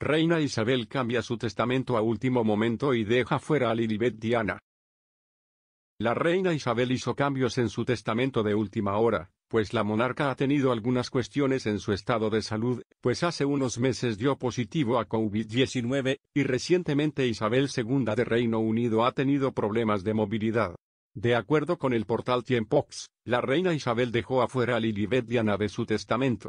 Reina Isabel cambia su testamento a último momento y deja fuera a Lilibet Diana. La reina Isabel hizo cambios en su testamento de última hora, pues la monarca ha tenido algunas cuestiones en su estado de salud, pues hace unos meses dio positivo a COVID-19, y recientemente Isabel II de Reino Unido ha tenido problemas de movilidad. De acuerdo con el portal Tiempox, la reina Isabel dejó afuera a Lilibet Diana de su testamento.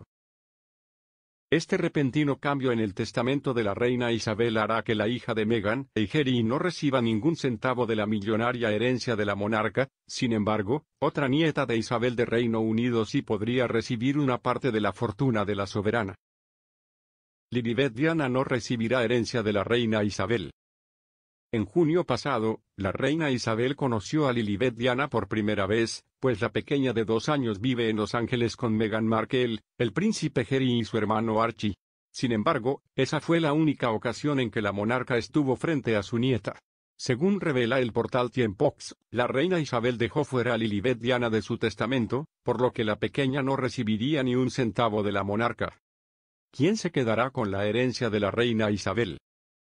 Este repentino cambio en el testamento de la reina Isabel hará que la hija de Meghan y Harry no reciba ningún centavo de la millonaria herencia de la monarca. Sin embargo, otra nieta de Isabel de Reino Unido sí podría recibir una parte de la fortuna de la soberana. Lilibet Diana no recibirá herencia de la reina Isabel. En junio pasado, la reina Isabel conoció a Lilibet Diana por primera vez, pues la pequeña de 2 años vive en Los Ángeles con Meghan Markle, el príncipe Harry y su hermano Archie. Sin embargo, esa fue la única ocasión en que la monarca estuvo frente a su nieta. Según revela el portal Tiempox, la reina Isabel dejó fuera a Lilibet Diana de su testamento, por lo que la pequeña no recibiría ni un centavo de la monarca. ¿Quién se quedará con la herencia de la reina Isabel?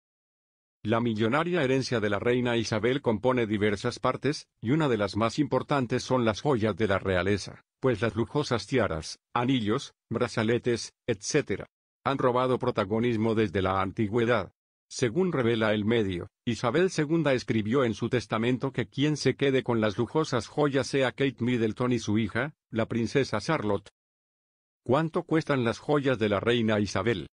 La millonaria herencia de la reina Isabel compone diversas partes, y una de las más importantes son las joyas de la realeza, pues las lujosas tiaras, anillos, brazaletes, etc., han robado protagonismo desde la antigüedad. Según revela el medio, Isabel II escribió en su testamento que quien se quede con las lujosas joyas sea Kate Middleton y su hija, la princesa Charlotte. ¿Cuánto cuestan las joyas de la reina Isabel?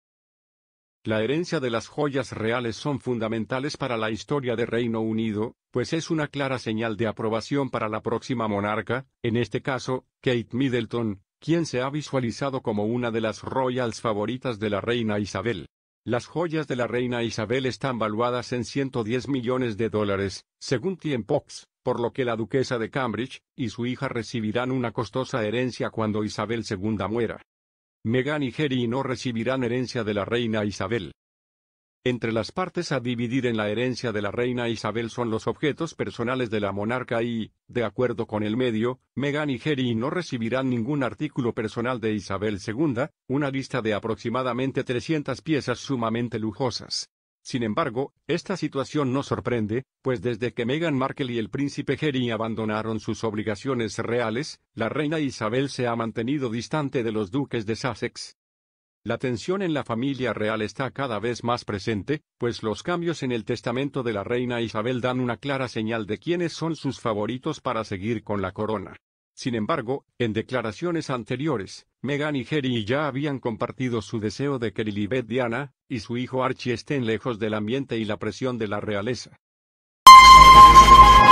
La herencia de las joyas reales son fundamentales para la historia de Reino Unido, pues es una clara señal de aprobación para la próxima monarca, en este caso, Kate Middleton, quien se ha visualizado como una de las royals favoritas de la reina Isabel. Las joyas de la reina Isabel están valuadas en $110 millones, según Tiempox, por lo que la duquesa de Cambridge y su hija recibirán una costosa herencia cuando Isabel II muera. Meghan y Harry no recibirán herencia de la reina Isabel. Entre las partes a dividir en la herencia de la reina Isabel son los objetos personales de la monarca y, de acuerdo con el medio, Meghan y Harry no recibirán ningún artículo personal de Isabel II, una lista de aproximadamente 300 piezas sumamente lujosas. Sin embargo, esta situación no sorprende, pues desde que Meghan Markle y el príncipe Harry abandonaron sus obligaciones reales, la reina Isabel se ha mantenido distante de los duques de Sussex. La tensión en la familia real está cada vez más presente, pues los cambios en el testamento de la reina Isabel dan una clara señal de quiénes son sus favoritos para seguir con la corona. Sin embargo, en declaraciones anteriores, Meghan y Harry ya habían compartido su deseo de que Lilibet Diana y su hijo Archie estén lejos del ambiente y la presión de la realeza.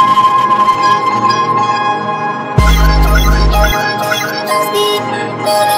Sí.